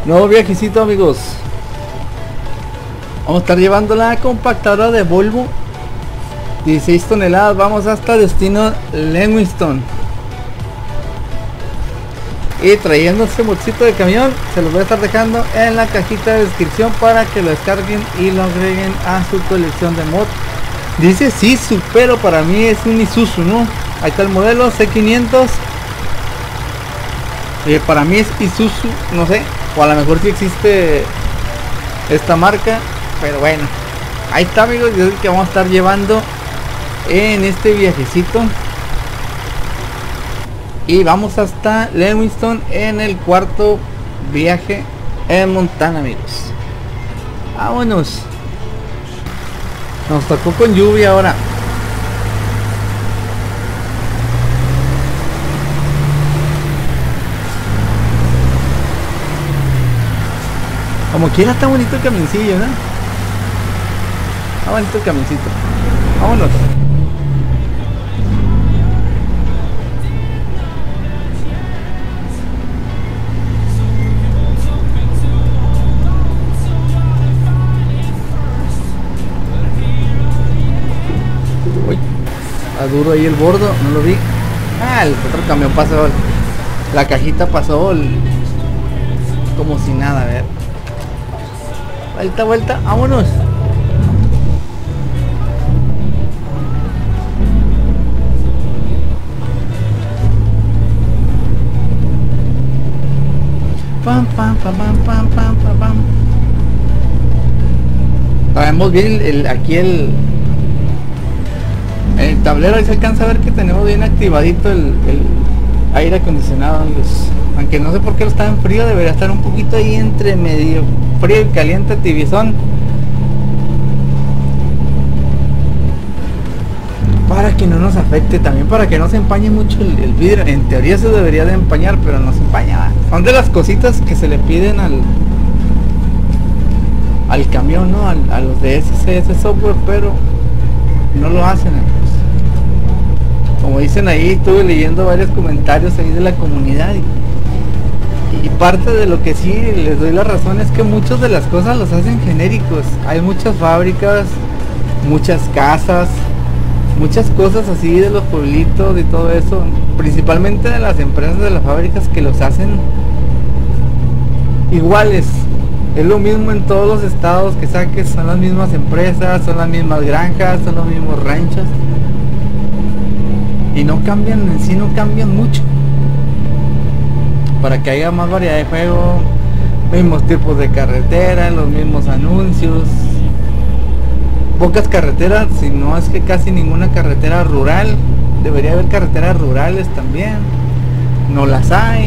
Nuevo viajecito, amigos. Vamos a estar llevando la compactadora de Volvo, 16 toneladas. Vamos hasta destino Lewiston. Y trayendo este bolsito de camión, se los voy a estar dejando en la cajita de descripción para que lo descarguen y lo agreguen a su colección de mod. Dice Sisu, pero para mí es un Isuzu, ¿no? Ahí está el modelo C500. Para mí es Isuzu, no sé, o a lo mejor sí existe esta marca, pero bueno, ahí está, amigos. Y es el que vamos a estar llevando en este viajecito. Y vamos hasta Lewiston en el cuarto viaje en Montana, amigos. Vámonos. Nos tocó con lluvia ahora. Como quiera está bonito el camioncillo, ¿no? Está bonito el camioncito. Vámonos. Uy, está duro ahí el bordo, no lo vi. Ah, el otro camión pasó. La cajita pasó como si nada, a ver. Vuelta, vuelta, vámonos. Pam, pam, pam, pam, pam, pam, pam, pam. Vemos bien aquí el tablero. Ahí se alcanza a ver que tenemos bien activadito el aire acondicionado, amigos. Aunque no sé por qué lo está en frío, debería estar un poquito ahí entre medio frío y caliente, tibiezón, para que no nos afecte, también para que no se empañe mucho el vidrio. En teoría se debería de empañar, pero no se empaña. Son de las cositas que se le piden al camión, ¿no? A los de ese software, pero no lo hacen, amigos. Como dicen ahí, estuve leyendo varios comentarios ahí de la comunidad y parte de lo que sí les doy la razón es que muchas de las cosas los hacen genéricos. Hay muchas fábricas, muchas casas, muchas cosas así de los pueblitos y todo eso, principalmente de las empresas de las fábricas, que los hacen iguales. Es lo mismo en todos los estados que saques, son las mismas empresas, son las mismas granjas, son los mismos ranchos, y no cambian en sí, no cambian mucho, para que haya más variedad de juego, mismos tipos de carretera, los mismos anuncios, pocas carreteras, si no es que casi ninguna carretera rural. Debería haber carreteras rurales también, no las hay.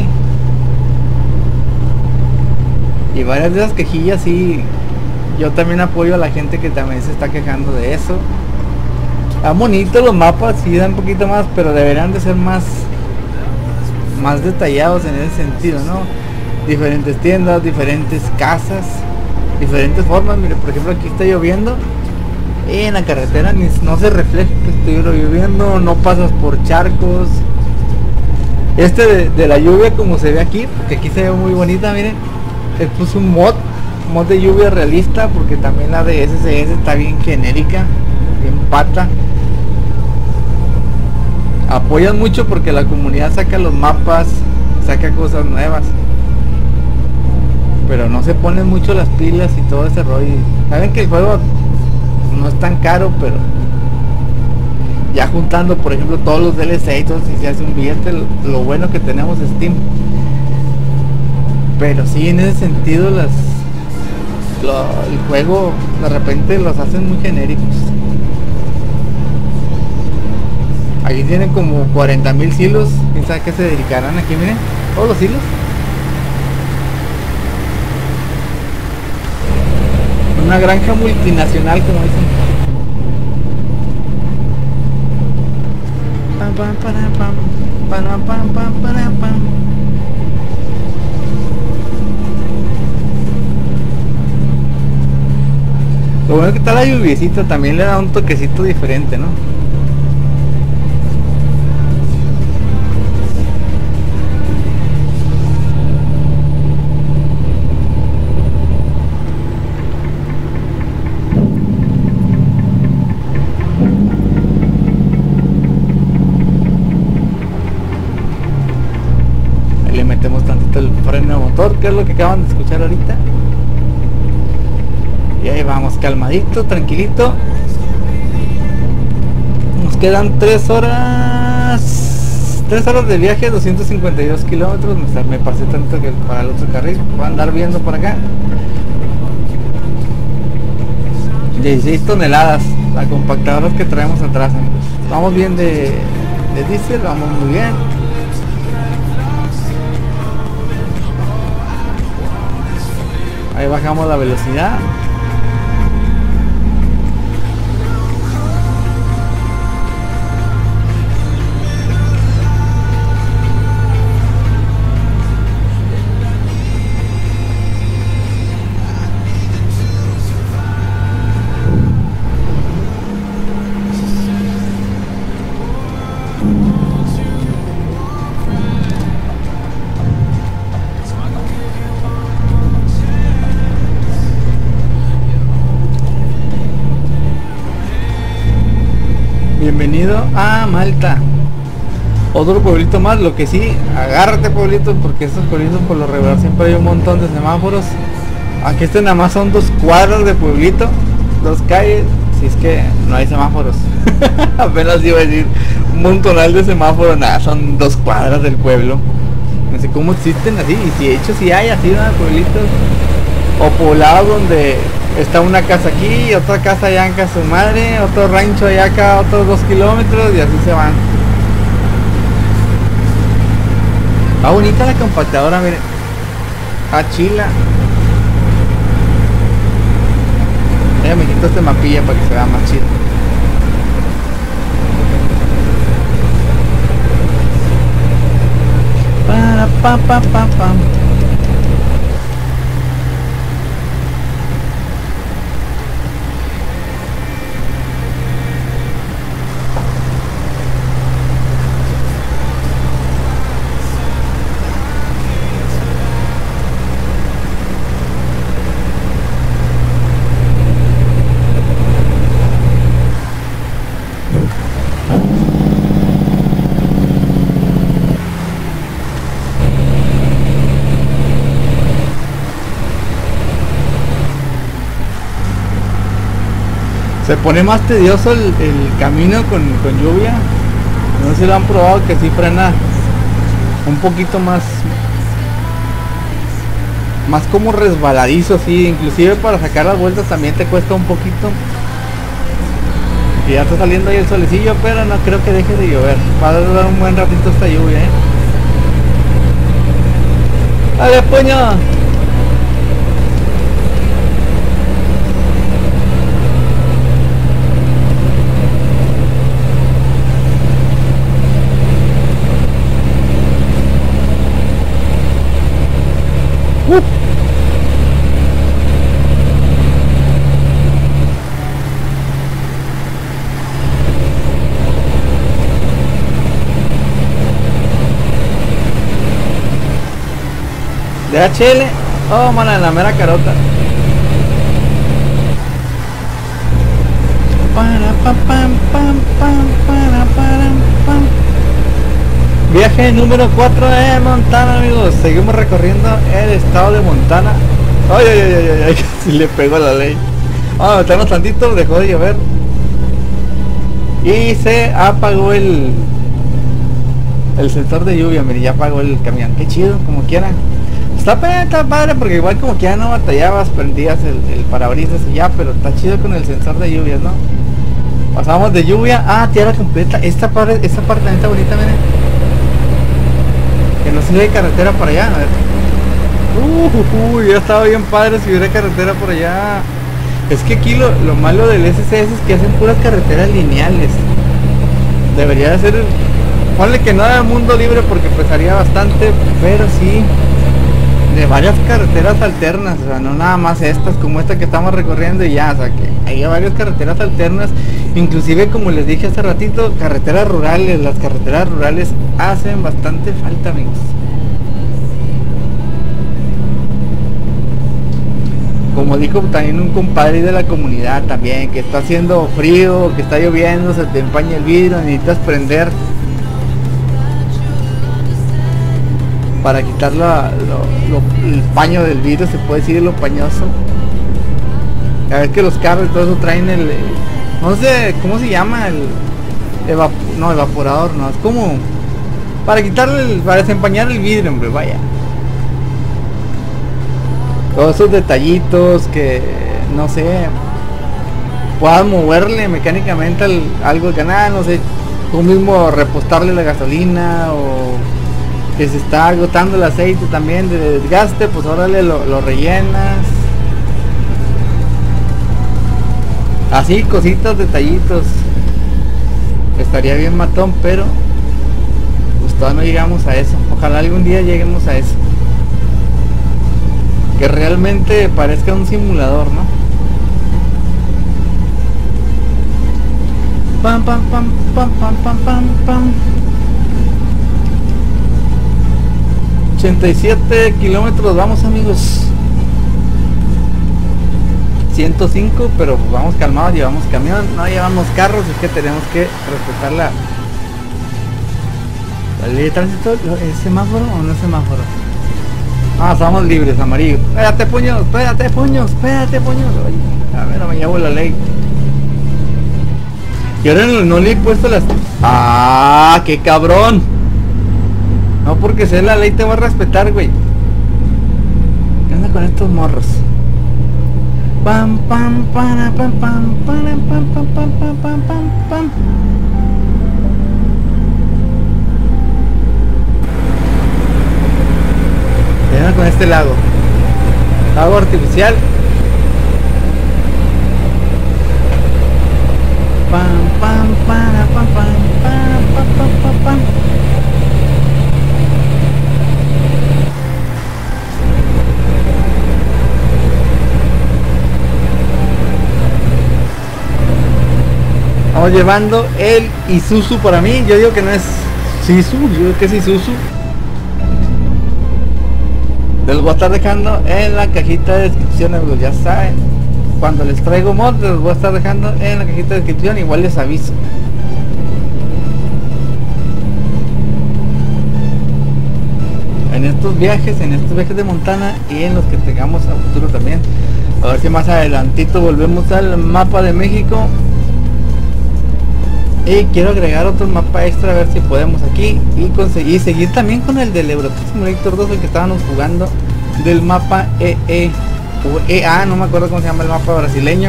Y varias de esas quejillas, sí, yo también apoyo a la gente que también se está quejando de eso. Están bonitos los mapas, sí dan un poquito más, pero deberían de ser más detallados en ese sentido, ¿no? Diferentes tiendas, diferentes casas, diferentes formas. Mire, por ejemplo, aquí está lloviendo y en la carretera no se refleja que estoy lloviendo, no pasas por charcos. De la lluvia, como se ve aquí, que aquí se ve muy bonita, miren, le puse un mod de lluvia realista, porque también la de SCS está bien genérica, bien pata. Apoyan mucho porque la comunidad saca los mapas, saca cosas nuevas, pero no se ponen mucho las pilas y todo ese rollo. Saben que el juego no es tan caro, pero ya juntando, por ejemplo, todos los DLC y todo, si se hace un billete. Lo bueno que tenemos es Steam, pero sí, en ese sentido el juego de repente los hacen muy genéricos. Aquí tienen como 40,000 silos. ¿Quién sabe qué se dedicarán aquí? Miren, todos los silos. Una granja multinacional, como dicen. Pam, pam, pam, pam, pam, pam, pam, pam. Lo bueno que está la lluviecita, también le da un toquecito diferente, ¿no? freno de motor, que es lo que acaban de escuchar ahorita. Y ahí vamos, calmadito, tranquilito. Nos quedan 3 horas de viaje, 252 kilómetros. Me pasé tanto que para el otro carril voy a andar viendo por acá. 16 toneladas la compactadora que traemos atrás, amigos. Vamos bien de diésel, vamos muy bien. Ahí bajamos la velocidad. Bienvenido a Malta. Otro pueblito más, lo que sí, agárrate pueblito, porque estos pueblitos por lo regular siempre hay un montón de semáforos. Aunque este nada más son 2 cuadras de pueblito, 2 calles, si es que no hay semáforos. Apenas iba a decir un montonal de semáforos, nada, son 2 cuadras del pueblo. No sé cómo existen así, y si de hecho si hay así, ¿no? Pueblitos o poblados donde está una casa aquí, otra casa allá en casa su madre, otro rancho allá acá, otros 2 kilómetros y así se van. Ah, bonita la compactadora, miren. Ah, chila. Me quito este mapilla para que se vea más chido. Para pa pa pa pa. Se pone más tedioso el camino con lluvia. No sé si lo han probado, que sí frena un poquito más como resbaladizo, sí. Inclusive para sacar las vueltas también te cuesta un poquito. Y ya está saliendo ahí el solecillo, pero no creo que deje de llover. Va a durar un buen ratito esta lluvia, ¡Dale, puño! DHL, oh mano, en la mera carota. Viaje número 4 de Montana, amigos. Seguimos recorriendo el estado de Montana. Ay, ay, ay, ay, ay, si le pegó la ley. Vamos a meternos tantito, dejó de llover. Y se apagó el sensor de lluvia, mire, ya apagó el camión. Qué chido, como quiera. Está padre porque igual como que ya no batallabas, prendías el parabrisas y ya, pero está chido con el sensor de lluvias, ¿no? Pasamos de lluvia a tierra completa. Esta parte está bonita, miren. Que no se ve carretera por allá, a ver. Ya estaba bien padre si hubiera carretera por allá. Es que aquí lo malo del SCS es que hacen puras carreteras lineales. Debería de ser, ponle que no era mundo libre porque pesaría bastante, pero sí de varias carreteras alternas, o sea, no nada más estas como esta que estamos recorriendo y ya, o sea, que hay varias carreteras alternas, inclusive como les dije hace ratito, carreteras rurales. Las carreteras rurales hacen bastante falta, amigos. Como dijo también un compadre de la comunidad también, que está haciendo frío, que está lloviendo, se te empaña el vidrio, necesitas prender. para quitar el paño del vidrio, se puede decir, lo pañoso. A ver que los carros y todo eso traen no sé cómo se llama, no, evaporador, no, es como para quitarle, para desempañar el vidrio, hombre, vaya. Todos esos detallitos que, no sé, puedas moverle mecánicamente algo de canal, no sé, tú mismo repostarle la gasolina, o que se está agotando el aceite también de desgaste, pues órale lo rellenas. Así, cositas, detallitos. Estaría bien matón, pero pues todavía no llegamos a eso. Ojalá algún día lleguemos a eso. Que realmente parezca un simulador, ¿no? Pam pam pam pam pam pam pam pam. 87 kilómetros vamos, amigos. 105, pero pues vamos calmados, llevamos camión, no llevamos carros, es que tenemos que respetar la ley de tránsito. ¿Es semáforo o no es semáforo? Ah, estamos libres, amarillo. Espérate, puños, espérate, puños, espérate, puños. Oye, a ver, no me llevo la ley. Y ahora no le he puesto las... ¡Ah, qué cabrón! No porque sea la ley te voy a respetar, güey. ¿Qué onda con estos morros? Pam pam pam pam pam pam pam pam pam pam pam pam. ¿Qué onda con este lago? Lago artificial. Pam pam pam pam pam pam pam pam pam. Vamos llevando el Isuzu. Para mí, yo digo que no es Sisu, yo digo que es Isuzu. Les voy a estar dejando en la cajita de descripción, pues ya saben. Cuando les traigo mod, les voy a estar dejando en la cajita de descripción. Igual les aviso. En estos viajes de Montana y en los que tengamos a futuro también. A ver si más adelantito volvemos al mapa de México. Y quiero agregar otro mapa extra, a ver si podemos aquí y conseguir seguir también con el del Euro Truck Simulator 2, el que estábamos jugando, del mapa EE o EA, no me acuerdo cómo se llama el mapa brasileño.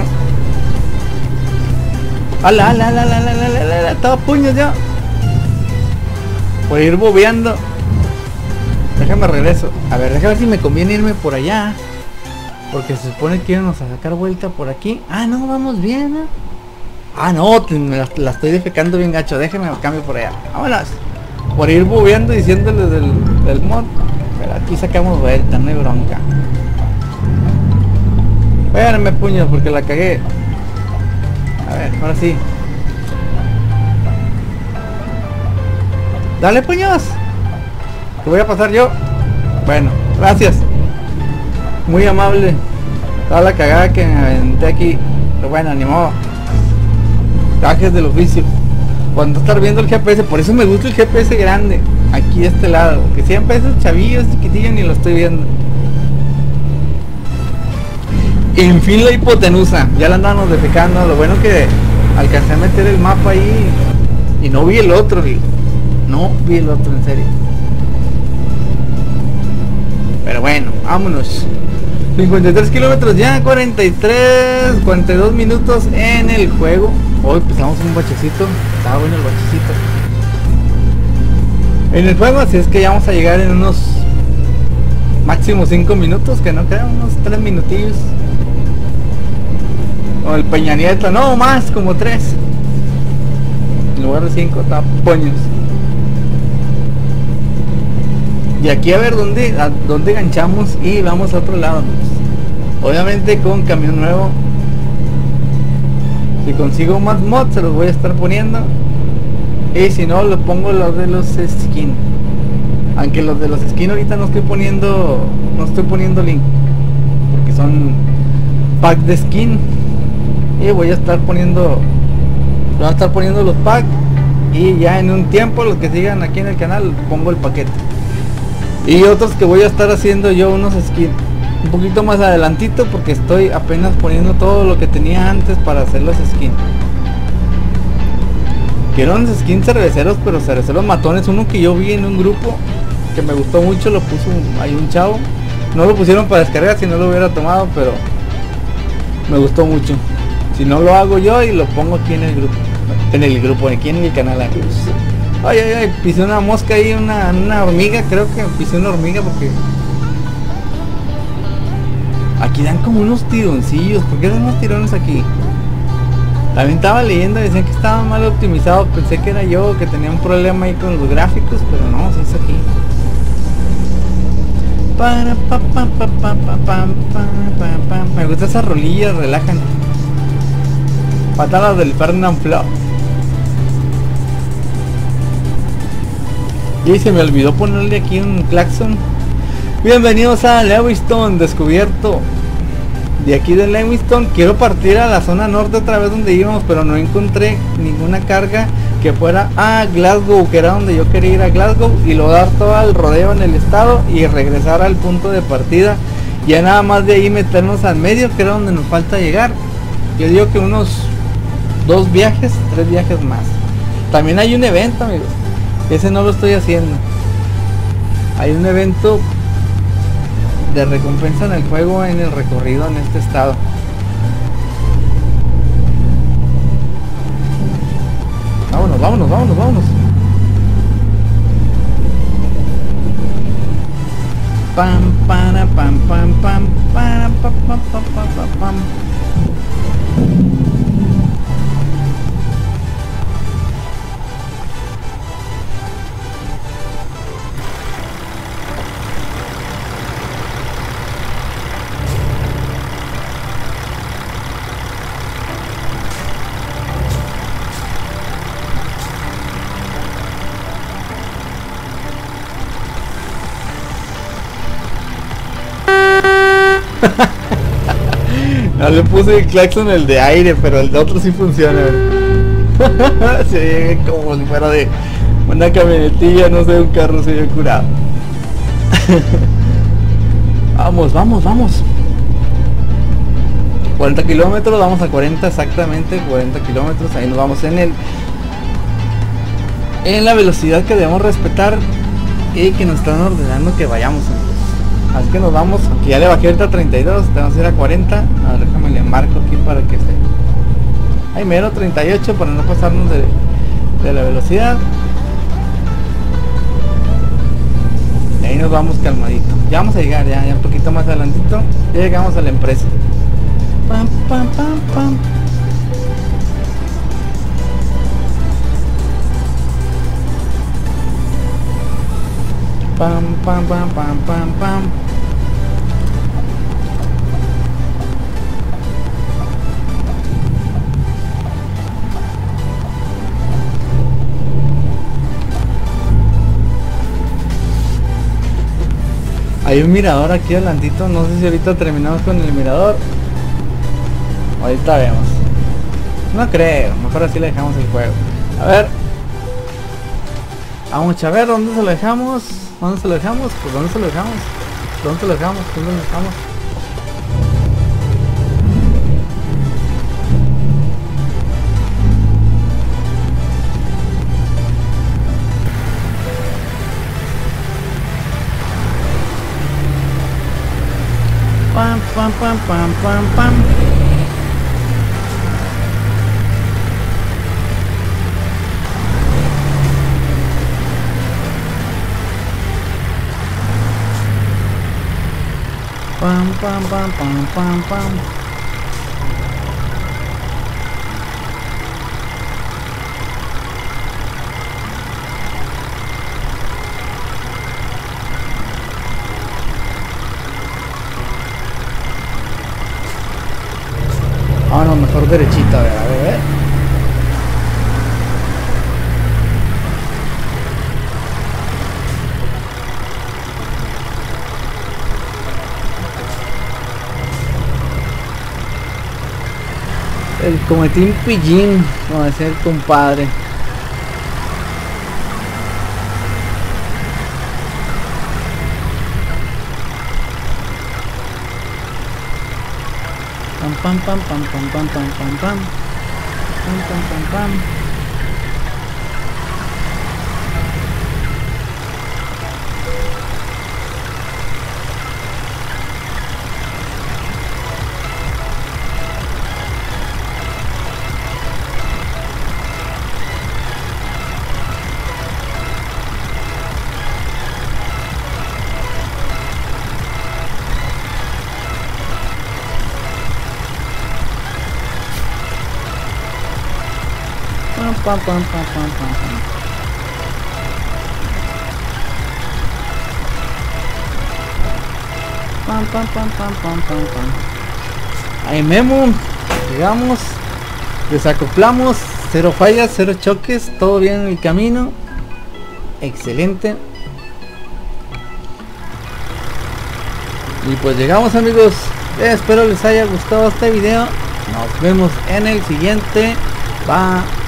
¡Ala, ala, ala, ala, ala, ala, ala, ala! ¡Todo puños ya! Por ir bobeando. Déjame regreso. A ver, déjame ver si me conviene irme por allá, porque se supone que íbamos a sacar vuelta por aquí. Ah, no, vamos bien, ¿eh? Ah, no, la estoy defecando bien gacho. Déjeme cambio por allá. Vámonos. Por ir bubeando y diciéndoles del mod. Pero aquí sacamos vuelta, no hay bronca. Espérenme, puños, porque la cagué. A ver, ahora sí. Dale, puños. Te voy a pasar yo. Bueno, gracias. Muy amable. Toda la cagada que me aventé aquí. Pero bueno, ni modo. Cajes del oficio. Cuando estar viendo el GPS, por eso me gusta el GPS grande. Aquí de este lado, que siempre esos chavillos chiquitillos ni lo estoy viendo. En fin, la hipotenusa, ya la andábamos defecando. Lo bueno que alcancé a meter el mapa ahí y no vi el otro, digo. No vi el otro, en serio. Pero bueno, vámonos. 53 kilómetros ya, 42 minutos en el juego. Hoy empezamos un bachecito. Estaba bueno el bachecito en el juego, así es que ya vamos a llegar en unos máximo 5 minutos, que no creo, unos 3 minutillos. O el Peña Nieto, no más, como 3 en lugar de 5, tapoños. Y aquí a ver dónde ganchamos y vamos a otro lado. Obviamente con camión nuevo. Si consigo más mods se los voy a estar poniendo. Y si no, lo pongo los de los skin. Aunque los de los skin ahorita no estoy poniendo link, porque son pack de skin. Y voy a estar poniendo los packs. Y ya en un tiempo, los que sigan aquí en el canal, pongo el paquete. Y otros que voy a estar haciendo yo unos skins un poquito más adelantito, porque estoy apenas poniendo todo lo que tenía antes para hacer los skins. Quiero unos skins cerveceros, pero cerveceros matones. Uno que yo vi en un grupo que me gustó mucho, lo puso ahí un chavo. No lo pusieron para descargar, si no lo hubiera tomado, pero me gustó mucho. Si no lo hago yo y lo pongo aquí en el grupo, aquí en el canal. Ay, ay, ay, pisé una mosca ahí, una hormiga, creo que pisé una hormiga porque aquí dan como unos tironcillos. ¿Por qué dan unos tirones aquí? También estaba leyendo, decían que estaba mal optimizado. Pensé que era yo, que tenía un problema ahí con los gráficos, pero no, sí es aquí. Me gusta esas rolillas, relajan. Patadas del Fernand Flo. Y se me olvidó ponerle aquí un claxon. Bienvenidos a Lewiston, descubierto. De aquí de Lewiston quiero partir a la zona norte otra vez donde íbamos, pero no encontré ninguna carga que fuera a Glasgow, que era donde yo quería ir, a Glasgow, y luego dar todo el rodeo en el estado y regresar al punto de partida. Ya nada más de ahí meternos al medio, que era donde nos falta llegar. Yo digo que unos 2 viajes, 3 viajes más. También hay un evento, amigos. Ese no lo estoy haciendo. Hay un evento de recompensa en el juego, en el recorrido en este estado. Vámonos, vámonos, vámonos, vámonos. Pam, para, pam, pam, pam, para, pam, pam, pam, pam, pam. No le puse el claxon, el de aire, pero el de otro sí funciona. Sí, como si fuera de una camionetilla, no sé, un carro, se ve curado. Vamos, vamos, vamos. 40 kilómetros, vamos a 40 exactamente, 40 kilómetros. Ahí nos vamos en la velocidad que debemos respetar y que nos están ordenando que vayamos. Así que nos vamos, aquí ya le bajé ahorita a 32, tenemos que ir a 40. A ver, déjame le marco aquí para que esté. Ahí mero, 38 para no pasarnos de la velocidad. Y ahí nos vamos calmadito. Ya vamos a llegar, ya un poquito más adelantito. Ya llegamos a la empresa. Pam, pam, pam, pam. Pam, pam, pam, pam, pam, pam. Hay un mirador aquí adelantito, no sé si ahorita terminamos con el mirador. Ahorita vemos. No creo, mejor así le dejamos el juego. A ver. Vamos a ver dónde se lo dejamos. ¿Dónde se lo dejamos? Pues ¿dónde se lo dejamos? ¿Dónde se lo dejamos? ¿Dónde lo dejamos? Pam, pam, pam, pam, pam, pam. Pam, pam, pam, pam, pam, pam. Ah, no, mejor derechita, a ver, a ver. El cometín pillín, como decía el compadre. pam pam pam pam pam pam pam pam pam pam pam pam. Pam, pam, pam, pam, pam, pam. Pam, pam, pam, pam, pam, pam, pam. Ahí Memo, llegamos, desacoplamos, 0 fallas, 0 choques, todo bien en el camino, excelente. Y pues llegamos, amigos, espero les haya gustado este video, nos vemos en el siguiente, bye.